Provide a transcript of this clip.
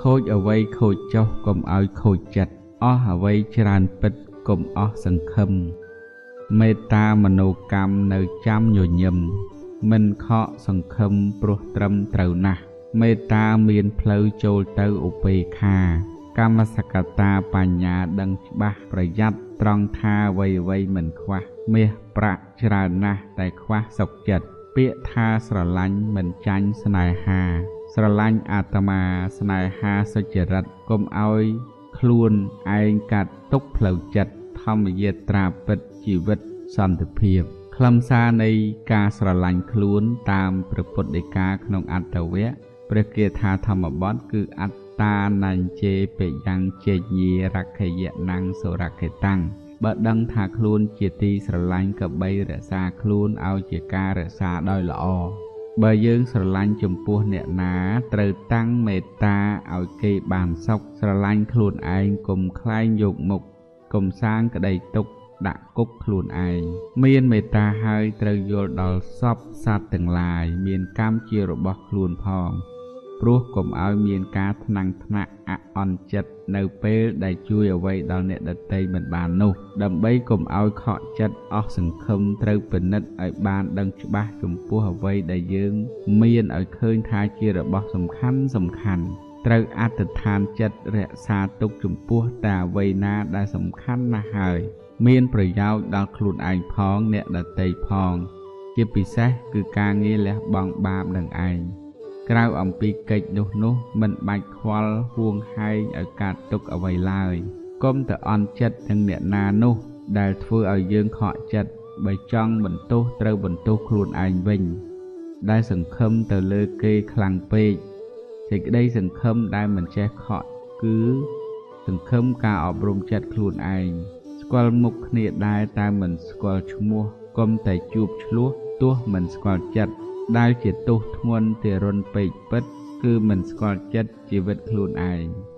khôi ở vây khôi chốc cùng oi khôi chật ó ở vây tràn bịch cùng ó sừng khâm mê ta mà nô cam nơi chăm nhồi nhầm mình khó sừng khâm pro trâm trầu nà mê ta miền phơi trôi tơ upe kha Kamasakata Panya đăng bạcประยัด ត្រង់ថា វ័យ វ័យ មិន ខ្វះ មាស ប្រាក់ ច្រើន ណាស់ តែ ខ្វះ សុខ ចិត្ត ពាក្យ ថា ស្រឡាញ់ មិន ចាញ់ ស្នេហា ស្រឡាញ់ អាត្មា ស្នេហា សុចរិត កុំ ឲ្យ ខ្លួន ឯង កាត់ ទុក ផ្លូវ ចិត្ត ធម្មយាត្រា ពិត ជីវិត សន្តិភាព ខ្លឹមសារ នៃ ការ ស្រឡាញ់ ខ្លួន តាម ព្រះពុទ្ធដីកា ក្នុង អត្តវគ្គ ព្រះគាថា ធម្មបទ គឺ អត្តតាណាញ់ជេពេយ៉ាងជេញីរខយៈណាំងសូរខេតាំងបើដឹងថាខ្លួនជាទីស្រឡាញ់ក៏បីរក្សាខ្លួនឲ្យជាការរក្សាដោយល្អបើយើងស្រឡាញ់ចំពោះអ្នកណាត្រូវតាំងមេត្តាឲ្យគេបានសុខស្រឡាញ់ខ្លួនឯងកុំខ្លែងយកមុខកុំសាងក្តីទុក្ខដាក់គុកខ្លួនឯងមានមេត្តាហើយត្រូវយល់ដល់សពសត្វទាំងឡាយមានកម្មជារបស់ខ្លួនផងព្រោះកុំឲ្យមានការថ្នាំងថ្នាក់អអន់ចិត្តនៅពេលដែលជួយអ្វីដល់អ្នកដទៃមិនបាននោះដើម្បីកុំឲ្យខកចិត្តអស់សង្ឃឹមត្រូវពិនិត្យឲ្យបានដឹងច្បាស់ចំពោះអ្វីដែលយើងមានឲ្យឃើញថាជារបស់សំខាន់ត្រូវអធិដ្ឋានចិត្តរក្សាទុកចំពោះតែអ្វីណាដែលសំខាន់ណាស់ហើយមានប្រយោជន៍ដល់ខ្លួនឯងផងអ្នកដទៃផងជាពិសេសគឺការងារលះបង់បាបនឹងឯងក្រៅអំពីកិច្ចនោះមិនបាច់ខ្វល់ហួងហែងឲ្យកាត់ទុកអ្វីឡើយកុំតែអន់ចិត្តនឹងអ្នកណានោះដែលធ្វើឲ្យយើងខកចិត្តបើចង់បន្ទោសត្រូវបន្ទោសខ្លួនឯងវិញដែលសង្ឃឹមទៅលើគេខ្លាំងពេកសេចក្តីសង្ឃឹមដែលមិនចេះខកគឺសង្ឃឹមការអប់រំចិត្តខ្លួនឯងស្គាល់មុខគ្នាដែរតែមិនស្គាល់ឈ្មោះកុំតែជួបឆ្លោះទោះមិនស្គាល់ចិត្តដែលជាទោសធ្ងន់ទារុណពេកពិតគឺមិនស្គាល់ចិត្តជីវិតខ្លួនឯង